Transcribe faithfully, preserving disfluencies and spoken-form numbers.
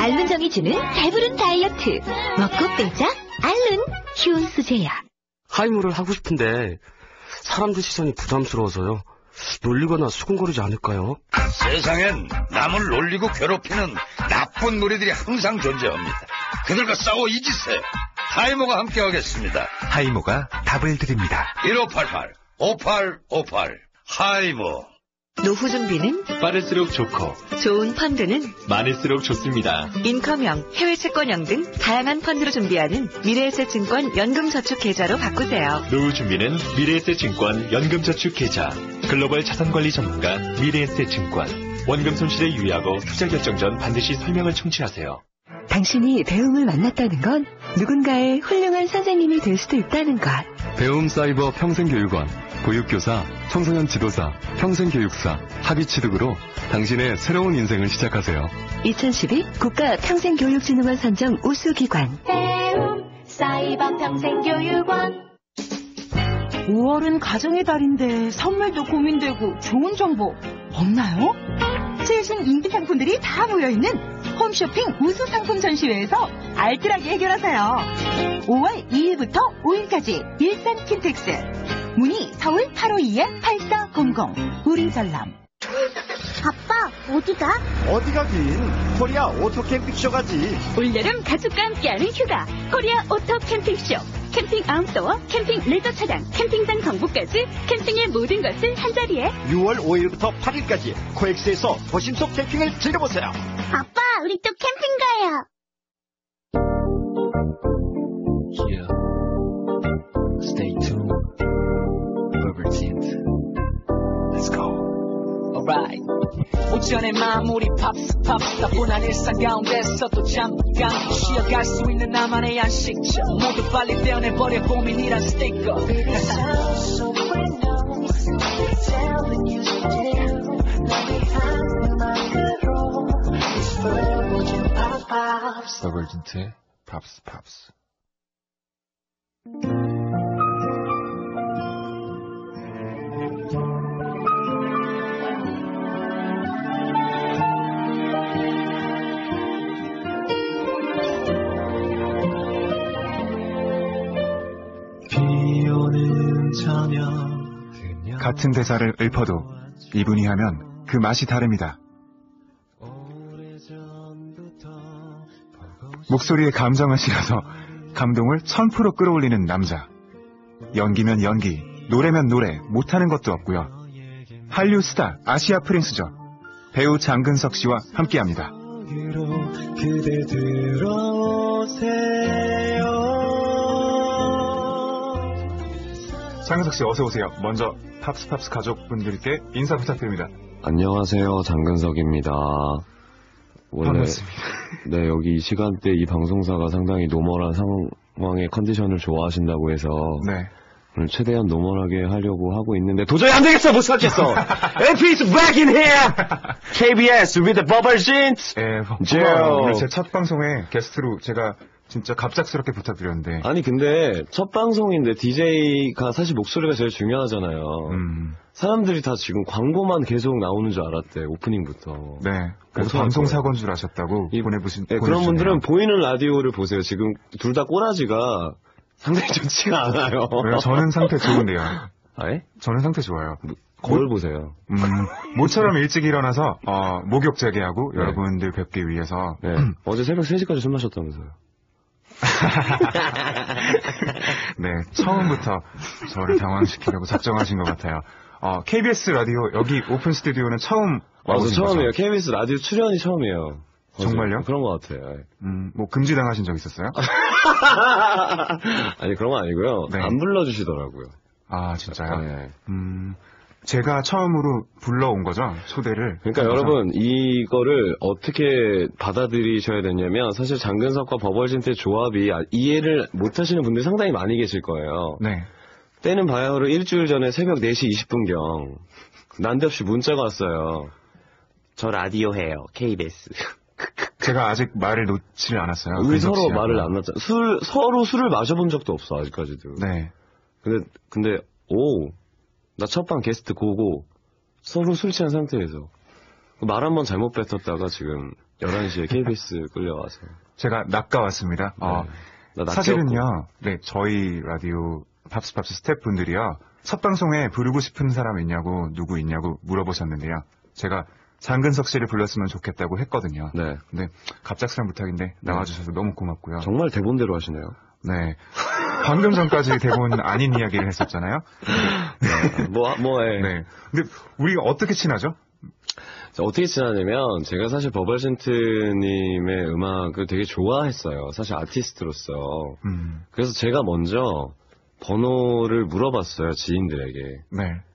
알룬정이 주는 배부른 다이어트. 먹고 빼자 알룬. 휴온수제야. 하이모를 하고 싶은데 사람들 시선이 부담스러워서요. 놀리거나 수군거리지 않을까요? 세상엔 남을 놀리고 괴롭히는 나쁜 무리들이 항상 존재합니다. 그들과 싸워 이기세요. 하이모가 함께하겠습니다. 하이모가 답을 드립니다. 일오팔팔 오팔오팔 하이모. 노후 준비는 빠를수록 좋고 좋은 펀드는 많을수록 좋습니다. 인컴형, 해외 채권형 등 다양한 펀드로 준비하는 미래에셋증권 연금저축계좌로 바꾸세요. 노후 준비는 미래에셋증권 연금저축계좌. 글로벌 자산관리 전문가 미래에셋증권. 원금 손실에 유의하고 투자 결정 전 반드시 설명을 청취하세요. 당신이 배움을 만났다는 건 누군가의 훌륭한 선생님이 될 수도 있다는 것. 배움 사이버 평생교육원, 보육교사, 청소년 지도사, 평생교육사, 학위취득으로 당신의 새로운 인생을 시작하세요. 이천십이 국가평생교육진흥원 선정 우수기관 배움 사이버 평생교육원. 오월은 가정의 달인데 선물도 고민되고 좋은 정보 없나요? 최신 인기 상품들이 다 모여있는 홈쇼핑 우수 상품 전시회에서 알뜰하게 해결하세요. 오월 이일부터 오일까지 일산 킨텍스. 문의 서울 팔오이 팔사공공. 우리 전람. 아빠, 어디가? 어디 가긴 코리아 오토 캠핑쇼 가지. 올여름 가족과 함께하는 휴가 코리아 오토 캠핑쇼. 캠핑 아웃도어, 캠핑 레저 차량, 캠핑장 정보까지 캠핑의 모든 것을 한자리에. 유월 오일부터 팔일까지 코엑스에서 도심 속 캠핑을 즐겨보세요. 아빠, 우리 또 캠핑 가요. Yeah. Stay tuned. Rubber tint. Let's go. Alright. 오전의 마무리 팝스 팝스 따분한 일상 가운데서 또 잠깐 쉬어갈 수 있는 나만의 안식처. 모두 빨리 떼어내버려 고민이란 스티커. Rubber tint. 팝스 팝스. 같은 대사를 읊어도 이분이 하면 그 맛이 다릅니다. 목소리에 감정을 실어서 감동을 천 퍼센트 끌어올리는 남자. 연기면 연기, 노래면 노래, 못하는 것도 없고요. 한류 스타 아시아 프린스죠. 배우 장근석 씨와 함께합니다. 그대 들어오세요. 장근석 씨 어서 오세요. 먼저 팝스 팝스 가족분들께 인사 부탁드립니다. 안녕하세요, 장근석입니다. 원래 반갑습니다. 네, 여기 이 시간대 이 방송사가 상당히 노멀한 상황의 컨디션을 좋아하신다고 해서 네. 오늘 최대한 노멀하게 하려고 하고 있는데 도저히 안 되겠어, 못 찾겠어. 에프이's back in here. 케이비에스 with the bubble jeans. 예, 오늘 제 첫 방송에 게스트로 제가 진짜 갑작스럽게 부탁드렸는데. 아니 근데 첫 방송인데 디제이가 사실 목소리가 제일 중요하잖아요. 음. 사람들이 다 지금 광고만 계속 나오는 줄 알았대, 오프닝부터. 네. 그래서 방송 사고인 줄 아셨다고 이, 보내보신. 네, 그런 분들은 보이는 라디오를 보세요. 지금 둘 다 꼬라지가 상당히 좋지가 않아요. 왜요? 저는 상태 좋은데요. 아, 예? 저는 상태 좋아요. 뭐, 거울 보세요. 음, 모처럼 일찍 일어나서 어, 목욕 재개하고 네. 여러분들 뵙기 위해서. 네. 어제 새벽 세 시까지 술 마셨다면서요. 네, 처음부터 저를 당황시키려고 작정하신 것 같아요. 어, 케이비에스 라디오 여기 오픈 스튜디오는 처음 맞아, 처음이에요. 거죠? 케이비에스 라디오 출연이 처음이에요. 정말요? 맞아요. 그런 것 같아요. 음, 뭐 금지 당하신 적 있었어요? 아니 그런 건 아니고요. 네. 안 불러주시더라고요. 아 진짜요? 네. 음, 제가 처음으로 불러온 거죠, 초대를. 그러니까 여러분 이거를 어떻게 받아들이셔야 되냐면 사실 장근석과 버벌진트의 조합이 이해를 못하시는 분들이 상당히 많이 계실 거예요. 네. 때는 바야흐로 일주일 전에 새벽 네 시 이십 분경 난데없이 문자가 왔어요. 저 라디오 해요, 케이비에스. 제가 아직 말을 놓지를 않았어요. 우리 서로 말을 안 놨잖아. 술, 서로 술을 마셔본 적도 없어, 아직까지도. 네. 근데, 근데, 오, 나 첫방 게스트 고고, 서로 술 취한 상태에서. 말 한 번 잘못 뱉었다가 지금 열한 시에 케이비에스 끌려와서. 제가 낚아왔습니다. 네. 어, 나 사실은요, 네, 저희 라디오 팝스팝스 스태프분들이요, 첫 방송에 부르고 싶은 사람 있냐고, 누구 있냐고 물어보셨는데요. 제가 장근석 씨를 불렀으면 좋겠다고 했거든요. 네. 근데 갑작스런 부탁인데 나와주셔서 네. 너무 고맙고요. 정말 대본대로 하시네요. 네. 방금 전까지 대본 아닌 이야기를 했었잖아요. 네. 뭐, 뭐, 예. 네. 근데 우리가 어떻게 친하죠? 어떻게 친하냐면 제가 사실 버벌진트님의 음악을 되게 좋아했어요. 사실 아티스트로서. 음. 그래서 제가 먼저 번호를 물어봤어요. 지인들에게. 네.